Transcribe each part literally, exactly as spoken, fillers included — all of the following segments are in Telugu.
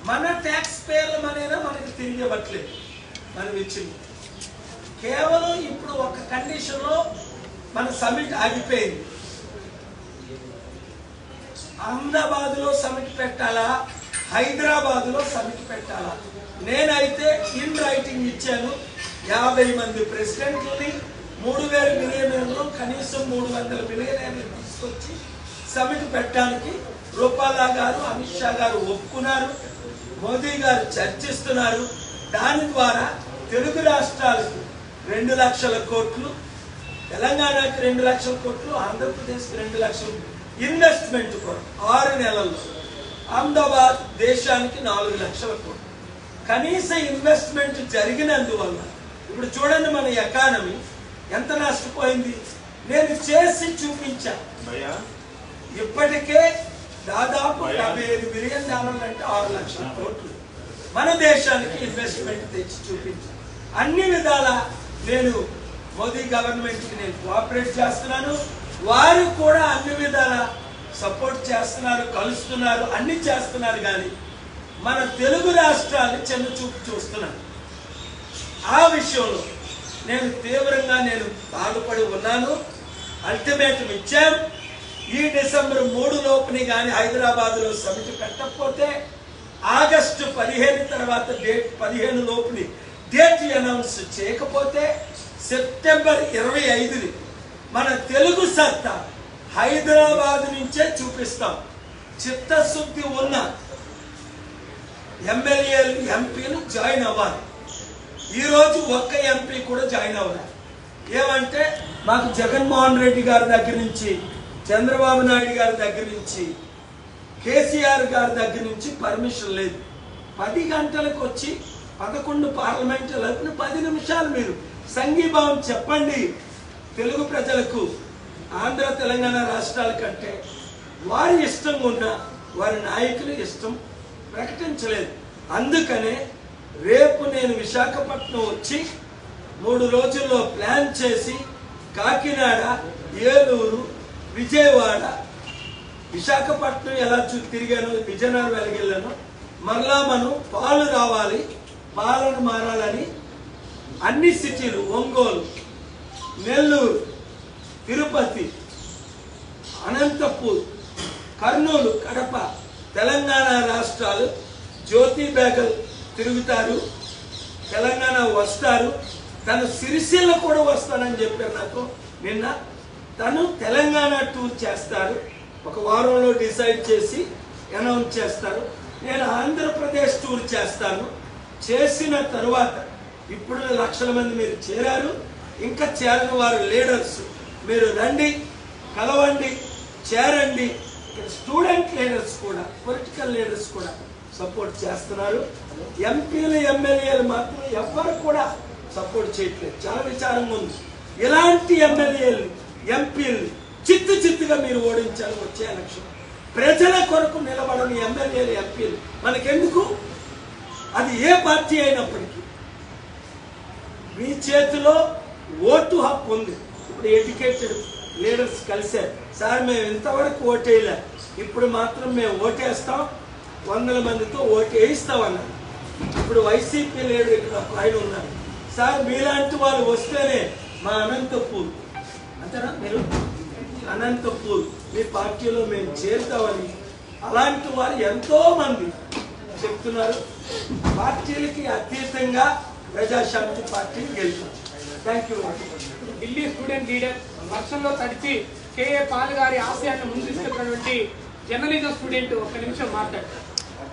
మన ట్యాక్స్ పేర్ల మనైనా మనకి తిరిగి ఇవ్వట్లేదు మనం ఇచ్చింది. కేవలం ఇప్పుడు ఒక కండిషన్లో మన సమిట్ ఆగిపోయింది. అహ్మదాబాద్లో సమిట్ పెట్టాలా, హైదరాబాద్లో సమిట్ పెట్టాలా? నేనైతే ఇన్ రైటింగ్ ఇచ్చాను. యాభై మంది ప్రెసిడెంట్లని, మూడు వేల మిలియనర్లు, కనీసం మూడు వందల మిలియనర్లు తీసుకొచ్చి సమిట్ పెట్టడానికి రూపాలా గారు, అమిత్ షా గారు ఒప్పుకున్నారు. మోదీ గారు చర్చిస్తున్నారు. దాని ద్వారా తెలుగు రాష్ట్రాలకు రెండు లక్షల కోట్లు, తెలంగాణకి రెండు లక్షల కోట్లు, ఆంధ్రప్రదేశ్కి రెండు లక్షల ఇన్వెస్ట్మెంట్ కొరకు ఆరు నెలల్లో, అహ్మదాబాద్ దేశానికి నాలుగు లక్షల కోట్లు కనీస ఇన్వెస్ట్మెంట్ జరిగినందువల్ల ఇప్పుడు చూడండి మన ఎకానమీ ఎంత నష్టపోయింది. నేను చేసి చూపించా. ఇప్పటికే దాదాపు యాభై ఐదు బిలియన్ డాలర్లు అంటే ఆరు లక్షల కోట్లు మన దేశానికి ఇన్వెస్ట్మెంట్ తెచ్చి చూపించా. అన్ని విధాల నేను మోదీ గవర్నమెంట్కి నేను కోఆపరేట్ చేస్తున్నాను. వారు కూడా అన్ని విధాల సపోర్ట్ చేస్తున్నారు, కలుస్తున్నారు, అన్ని చేస్తున్నారు. కానీ మన తెలుగు రాష్ట్రాన్ని చిన్న చూపు చూస్తున్నాను. ఆ విషయంలో నేను తీవ్రంగా నేను బాధపడి ఉన్నాను. అల్టిమేటం ఇచ్చాం. ఈ డిసెంబర్ మూడు లోపుని కానీ హైదరాబాద్లో సమితి పెట్టకపోతే ఆగస్టు పదిహేను తర్వాత డేట్ పదిహేను లోపుని డేట్ అనౌన్స్ చేయకపోతే సెప్టెంబర్ ఇరవై ఐదుని మన తెలుగు సత్తా హైదరాబాద్ నుంచే చూపిస్తాం. చిత్తశుద్ధి ఉన్న ఎమ్మెల్యేలు, ఎంపీలు జాయిన్ అవ్వాలి. ఈరోజు ఒక్క ఎంపీ కూడా జాయిన్ అవ్వాలి. ఏమంటే మాకు జగన్మోహన్ రెడ్డి గారి దగ్గర నుంచి, చంద్రబాబు నాయుడు గారి దగ్గర నుంచి, కేసీఆర్ గారి దగ్గర నుంచి పర్మిషన్ లేదు. పది గంటలకు వచ్చి పదకొండు పార్లమెంట్ లోపున పది నిమిషాలు మీరు సంఘీభావం చెప్పండి తెలుగు ప్రజలకు. ఆంధ్ర తెలంగాణ రాష్ట్రాల కంటే వారి ఇష్టంగా ఉన్న వారి నాయకులు ఇష్టం ప్రకటించలేదు. అందుకనే రేపు నేను విశాఖపట్నం వచ్చి మూడు రోజుల్లో ప్లాన్ చేసి కాకినాడ, ఏలూరు, విజయవాడ, విశాఖపట్నం ఎలా చూ తిరిగాను, విజయనగరం వెలగెళ్ళాను. మరలా మనం పాలు రావాలి, పాలన మారాలని అన్ని సిటీలు, ఒంగోలు, నెల్లూరు, తిరుపతి, అనంతపూర్, కర్నూలు, కడప, తెలంగాణ రాష్ట్రాలు జ్యోతి బేగల్ తిరుగుతారు, తెలంగాణ వస్తారు. తను సిరిసిల్ల కూడా వస్తానని చెప్పారు నాకు నిన్న. తను తెలంగాణ టూర్ చేస్తారు. ఒక వారంలో డిసైడ్ చేసి అనౌన్స్ చేస్తారు. నేను ఆంధ్రప్రదేశ్ టూర్ చేస్తాను. చేసిన తరువాత ఇప్పుడు లక్షల మంది మీరు చేరారు. ఇంకా చేరని వారు లీడర్స్ మీరు రండి, కలవండి, చేరండి. ఇక్కడ స్టూడెంట్ లీడర్స్ కూడా, పొలిటికల్ లీడర్స్ కూడా సపోర్ట్ చేస్తున్నారు. ఎంపీలు, ఎమ్మెల్యేలు మాత్రం ఎవ్వరు కూడా సపోర్ట్ చేయట్లేదు. చాలా విచారంగా ఉంది. ఇలాంటి ఎమ్మెల్యేలు, ఎంపీలు చిత్తు చిత్తుగా మీరు ఓడించాలి వచ్చే ఎలక్షన్. ప్రజల కొరకు నిలబడని ఎమ్మెల్యేలు, ఎంపీలు మనకెందుకు? అది ఏ పార్టీ అయినప్పటికీ మీ చేతిలో ఓటు హక్కు ఉంది. ఇప్పుడు ఎడ్యుకేటెడ్ లీడర్స్ కలిశారు. సార్ మేము ఇంతవరకు ఓటేయలే, ఇప్పుడు మాత్రం మేము ఓటేస్తాం, వందల మందితో ఓటు వేయిస్తామన్నారు. ఇప్పుడు వైసీపీ లీడర్ ఇక్కడ ఆయన ఉన్నారు. సార్ మీలాంటి వాళ్ళు వస్తేనే మా అనంతపూర్, అంతేనా మీరు అనంతపూర్ మీ పార్టీలో మేము చేరుతామని అలాంటి వారు ఎంతో మంది చెప్తున్నారు. పార్టీలకి అతీతంగా ప్రజాశాంతి పార్టీ గెలుస్తుంది. Thank you. Delhi student leader, వర్షంలో తడిచి కేఏ పాల్ గారి ఆశయాన్ని ముందుస్తున్నటువంటి జర్నలిజం స్టూడెంట్ ఒక్క నిమిషం మాట్లాడతారు.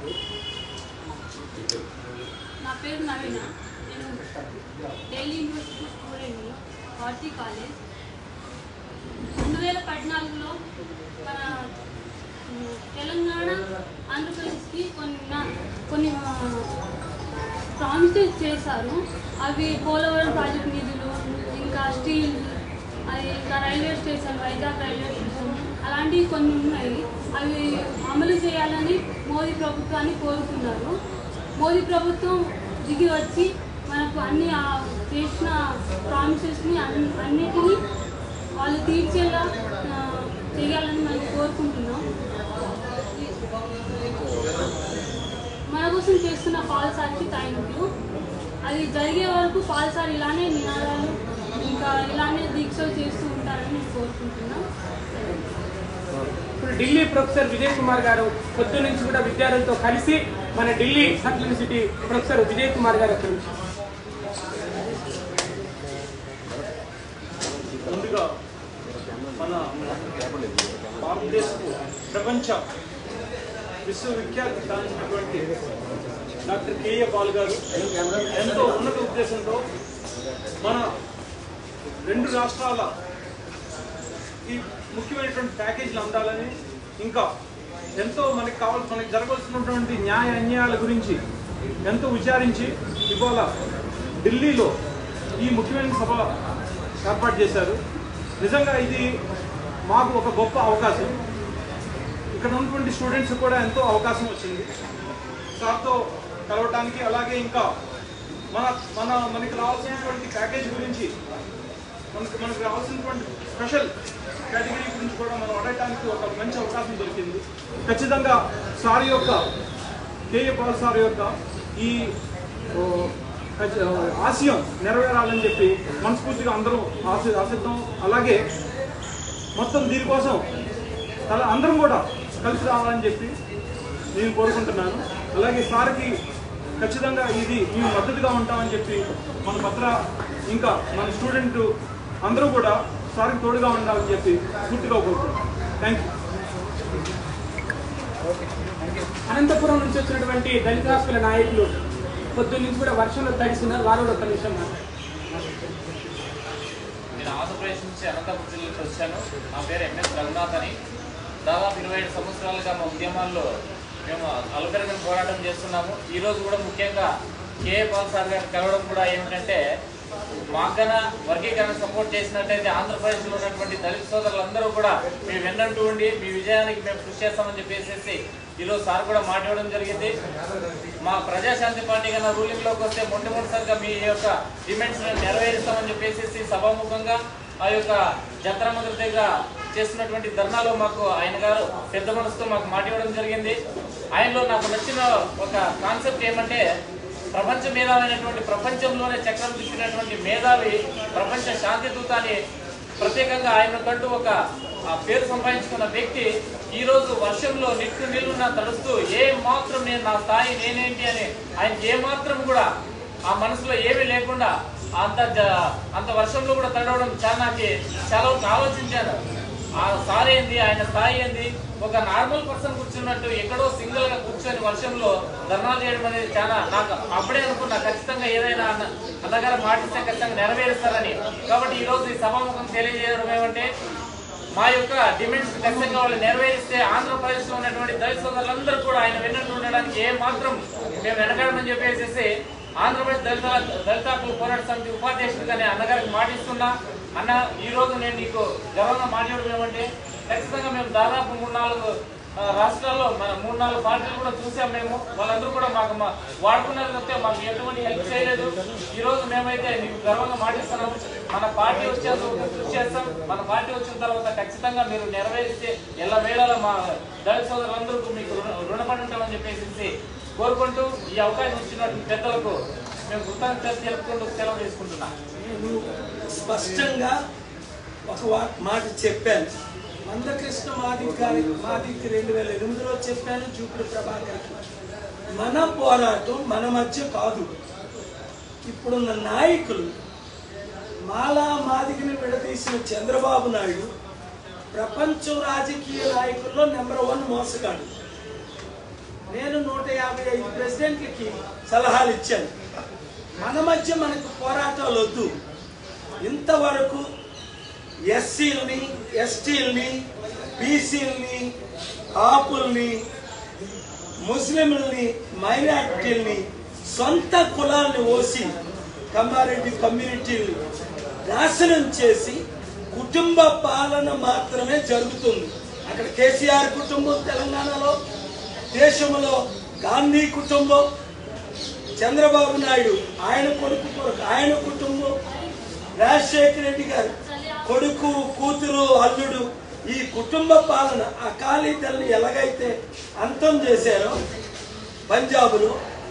నా పేరు నవీన. నేను ఢిల్లీ యూనివర్సిటీ స్టూడెంట్ని, ఆర్టీ కాలేజ్. రెండు వేల పద్నాలుగులో మన తెలంగాణ, ఆంధ్రప్రదేశ్కి కొన్ని కొన్ని ప్రామిసెస్ చేశారు. అవి పోలవరం ప్రాజెక్ట్ నిధులు, ఇంకా స్టీల్, అది ఇంకా railway station, Vizag railway station, అలాంటివి కొన్ని ఉన్నాయి. అవి అమలు చేయాలని మోదీ ప్రభుత్వాన్ని కోరుతున్నారు. మోదీ ప్రభుత్వం దిగి వచ్చి మనకు అన్ని చేసిన ప్రామిసెస్ని అన్నిటినీ వాళ్ళు తీర్చేలా చేయాలని మనం కోరుకుంటున్నాం. మనకు కోసం చేస్తున్న పాల్ సార్కి థ్యాంక్ యూ. అది జరిగే వరకు పాల్ సార్ ఇలానే నినాదాలు ఇంకా ఇలానే దీక్షలు చేస్తూ ఉంటారని నేను కోరుకుంటున్నాను. ఇప్పుడు ఢిల్లీ ప్రొఫెసర్ విజయ్ కుమార్ గారు పొద్దు నుంచి కూడా విద్యార్థులతో కలిసి మన Delhi central university professor Vijay Kumar garu అక్కడ నుంచి ముందుగా మన భారతదేశపు ప్రపంచ విశ్వవిఖ్యాతి సాధించినటువంటి డాక్టర్ కేఏ పాల్ గారు ఎంతో ఉన్నత ఉద్దేశంతో మన రెండు రాష్ట్రాల ఈ ముఖ్యమైనటువంటి ప్యాకేజీలు అందాలని ఇంకా ఎంతో మనకి కావాలి మనకి జరగాల్సినటువంటి న్యాయ అన్యాయాల గురించి ఎంతో విచారించి ఇవాళ ఢిల్లీలో ఈ ముఖ్యమైన సభ ఏర్పాటు చేశారు. నిజంగా ఇది మాకు ఒక గొప్ప అవకాశం. ఇక్కడ ఉన్నటువంటి స్టూడెంట్స్ కూడా ఎంతో అవకాశం వచ్చింది సార్తో కలవటానికి. అలాగే ఇంకా మన మన మనకి రావాల్సినటువంటి ప్యాకేజ్ గురించి మనకి మనకు రావాల్సినటువంటి స్పెషల్ కేటగిరీ గురించి కూడా మనం అడగటానికి ఒక మంచి అవకాశం దొరికింది. ఖచ్చితంగా సార్ యొక్క కేఏ పాల్ సార్ యొక్క ఈ ఆశయం నెరవేరాలని చెప్పి మనస్ఫూర్తిగా అందరూ ఆశ ఆశిద్దాం. అలాగే మొత్తం దీనికోసం అలా అందరం కూడా కలిసి రావాలని చెప్పి నేను కోరుకుంటున్నాను. అలాగే సార్కి ఖచ్చితంగా ఇది మేము మద్దతుగా ఉంటామని చెప్పి మన పత్ర ఇంకా మన స్టూడెంట్ అందరూ కూడా సార్కి తోడుగా ఉండాలని చెప్పి పూర్తిగా కోరుకుంటున్నాను. Thank you. అనంతపురం నుంచి వచ్చినటువంటి దళిత హక్కుల నాయకులు పొద్దున్న నుంచి కూడా వర్షంలో తడిస్తున్నారు. వారు కూడా ఒక నిమిషం. నేను ఆంధ్రప్రదేశ్ నుంచి అనంతపురం జిల్లా నుంచి వచ్చాను. నా పేరు ఎంఎస్ రఘునాథ్ అని. దాదాపు ఇరవై ఏడు సంవత్సరాలుగా మా ఉద్యమాల్లో మేము అలుపెరగని పోరాటం చేస్తున్నాము. ఈరోజు కూడా ముఖ్యంగా కేఏ పాల్ సార్ గారిని కలవడం కూడా ఏమిటంటే మాకన వర్గీకరణ సపోర్ట్ చేసినట్టయితే ఆంధ్రప్రదేశ్లో ఉన్నటువంటి దళిత సోదరులందరూ కూడా మేము వెన్నంటూ ఉండి మీ విజయానికి మేము కృషి చేస్తామని చెప్పేసి ఈరోజు సార్ కూడా మాట్లాడడం జరిగింది. మా ప్రజాశాంతి పార్టీ కన్నా రూలింగ్లోకి వస్తే మొట్టమొదటిసారిగా మీ యొక్క డిమాండ్స్ నెరవేరుస్తామని చెప్పేసి సభాముఖంగా ఆ యొక్క జంతర్ మంతర్ దగ్గర చేస్తున్నటువంటి ధర్నాలో మాకు ఆయన గారు పెద్ద మనసుతో మాకు మాట్లాడడం జరిగింది. ఆయనలో నాకు నచ్చిన ఒక కాన్సెప్ట్ ఏమంటే ప్రపంచ మేధావైనటువంటి ప్రపంచంలోనే చక్రం తిప్పినటువంటి మేధావి ప్రపంచ శాంతి దూత అని ప్రత్యేకంగా ఆయన కంటూ ఒక పేరు సంపాదించుకున్న వ్యక్తి ఈరోజు వర్షంలో నిట్టు నిలువున తడుస్తూ ఏ మాత్రం నేను నా స్థాయి నేనేంటి అని ఆయనకి ఏ మాత్రం కూడా ఆ మనసులో ఏమీ లేకుండా అంత అంత వర్షంలో కూడా తడవడం చాలా నాకు చాలా ఆలోచించాను. ఆ సార్ ఏంది, ఆయన స్థాయి ఏంది, ఒక నార్మల్ పర్సన్ కూర్చున్నట్టు ఎక్కడో సింగిల్ గా కూర్చొని వర్షంలో ధర్నాలు చేయడం అనేది చాలా నాకు అప్పుడే అనుకున్నా ఖచ్చితంగా ఏదైనా అన్న అన్నగారు మాటిస్తే ఖచ్చితంగా నెరవేరుస్తారని. కాబట్టి ఈ రోజు ఈ సభాముఖం తెలియజేయడం ఏమంటే మా యొక్క డిమాండ్స్ ఖచ్చితంగా వాళ్ళు నెరవేరిస్తే ఆంధ్రప్రదేశ్ లో ఉన్నటువంటి దళిత సోదరులందరూ కూడా ఆయన వెన్నట్టు ఉండడానికి ఏ మాత్రం మేము వెనకాడమని చెప్పేసి ఆంధ్రప్రదేశ్ దళిత దళిత హక్కుల పోరాట సమితి ఉపాధ్యక్షుడిగానే అన్నగారికి మాటిస్తున్నా. అన్న ఈ రోజు నేను నీకు గర్వంగా మాట్లాడడం ఏమంటే ఖచ్చితంగా మేము దాదాపు మూడు నాలుగు రాష్ట్రాల్లో మన మూడు నాలుగు పార్టీలు కూడా చూసాం. మేము వాళ్ళందరూ కూడా మాకు వాడుకున్నారు తప్పితే మాకు ఎటువంటి హెల్ప్ చేయలేదు. ఈ రోజు మేమైతే నీకు గర్వంగా మాటిస్తున్నాం. మన పార్టీ వచ్చేందుకు కృషి చేస్తాం. మన పార్టీ వచ్చిన తర్వాత ఖచ్చితంగా మీరు నెరవేరిస్తే ఎలా వేళలో మా దళిత సోదరులందరూ మీకు రుణపడి ఉంటామని చెప్పేసి కోరుకుంటూ ఈ అవకాశం ఇచ్చినటువంటి పెద్దలకు మేము కృతజ్ఞతలు తెలుపుకుంటూ సెలవు తీసుకుంటున్నాం. స్పష్టంగా ఒక మాట చెప్పాను. మందకృష్ణ మాదిక్ గారి మాదిక్ రెండు వేల ఎనిమిదిలో చెప్పాను, చూపుడు ప్రభాకర్. మన పోరాటం మన మధ్య కాదు. ఇప్పుడున్న నాయకులు మాలా మాదికని విడదీసిన చంద్రబాబు నాయుడు ప్రపంచం రాజకీయ నాయకుల్లో నెంబర్ వన్ మోసగాడు. నేను నూట యాభై ఐదు ప్రెసిడెంట్లకి సలహాలు ఇచ్చాను. మన మధ్య మనకు పోరాటాలు వద్దు. ఇంతవరకు ఎస్సీలని, ఎస్టీలని, బీసీలని, కాపుల్ని, ముస్లింలని, మైనారిటీలని, సొంత కులాన్ని ఓసి కమ్మారెడ్డి కమ్యూనిటీని నాశనం చేసి కుటుంబ పాలన మాత్రమే జరుగుతుంది. అక్కడ కేసీఆర్ కుటుంబం తెలంగాణలో, దేశంలో గాంధీ కుటుంబం, చంద్రబాబు నాయుడు ఆయన కొడుకు కొడుకు ఆయన కుటుంబం, రాజశేఖర రెడ్డి గారు కొడుకు, కూతురు, అల్లుడు, ఈ కుటుంబ పాలన అకాలీదళని ఎలాగైతే అంతం చేశారో పంజాబ్లో,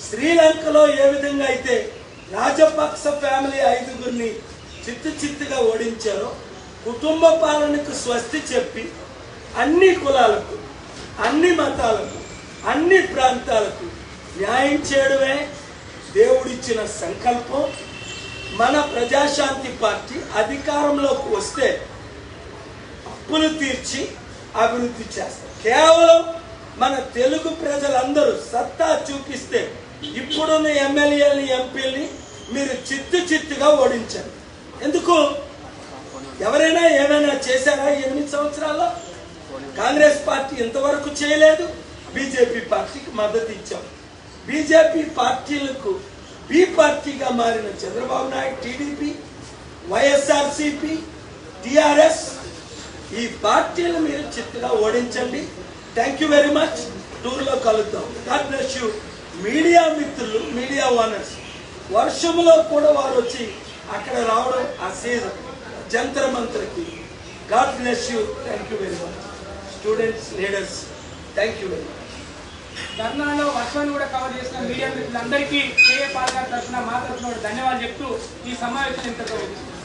శ్రీలంకలో ఏ విధంగా అయితే రాజపక్స ఫ్యామిలీ ఐదుగురిని చిత్తు చిత్తుగా ఓడించారో కుటుంబ పాలనకు స్వస్తి చెప్పి అన్ని కులాలకు, అన్ని మతాలకు, అన్ని ప్రాంతాలకు న్యాయం చేయడమే దేవుడిచ్చిన సంకల్పం. మన ప్రజాశాంతి పార్టీ అధికారంలోకి వస్తే అప్పులు తీర్చి అభివృద్ధి చేస్తారు. కేవలం మన తెలుగు ప్రజలందరూ సత్తా చూపిస్తే ఇప్పుడున్న ఎమ్మెల్యేలని, ఎంపీలని మీరు చిత్తు చిత్తుగా ఓడించండి. ఎందుకు? ఎవరైనా ఏమైనా చేశారా ఎనిమిది సంవత్సరాల్లో? కాంగ్రెస్ పార్టీ ఇంతవరకు చేయలేదు. బీజేపీ పార్టీకి మద్దతు ఇచ్చాం. బీజేపీ పార్టీలకు బి పార్టీగా మారిన Chandrababu Naidu, TDP, YSRCP, TRS ఈ పార్టీలు మీరు చిత్తుగా ఓడించండి. Thank you very much. టూర్లో కలుద్దాం. God bless you. మీడియా మిత్రులు, మీడియా ఓనర్స్, వర్షంలో కూడా వారు వచ్చి అక్కడ రావడం ఆ సీజన్ జంతర్ మంత్రకి. God bless you. Thank you very much. Students, leaders, thank you very much. ధర్నాలో వర్షాన్ని కూడా కవర్ చేసిన మీడియా మిత్రులందరికీ కేఏ పాల్ గారి తరఫున, మా తరఫున ధన్యవాదాలు చెప్తూ ఈ సమావేశం ఇంతతో